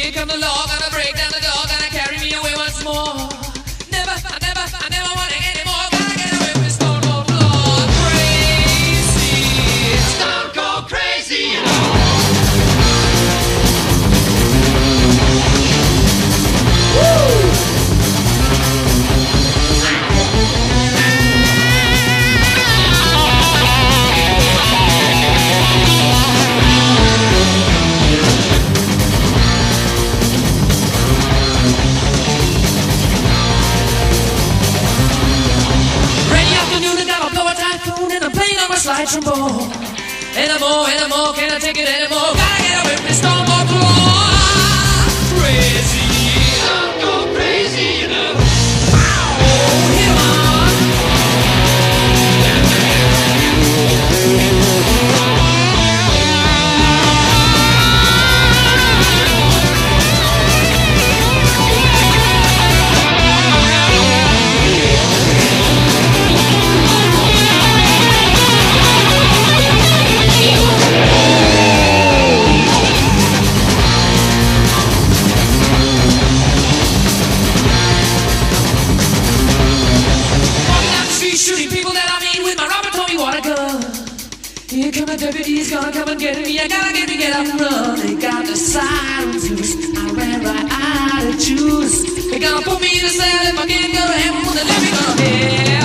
Here come the law, gonna break down the door, gonna carry me away once more. I never want it anymore. Gotta get away from stone cold floor. Crazy, stone cold crazy, you know. Woo! Slide trombone, anymore, can't I take it anymore? Gotta get away from this stone cold floor. Crazy, stone cold crazy, you know. Oh, hit 'em on. Here come the deputies, gonna come and get me. I gotta get up and run. They got the sirens loose. I ran right out of juice. They gonna put me in a cell if I can't go to heaven. They let me go to hell.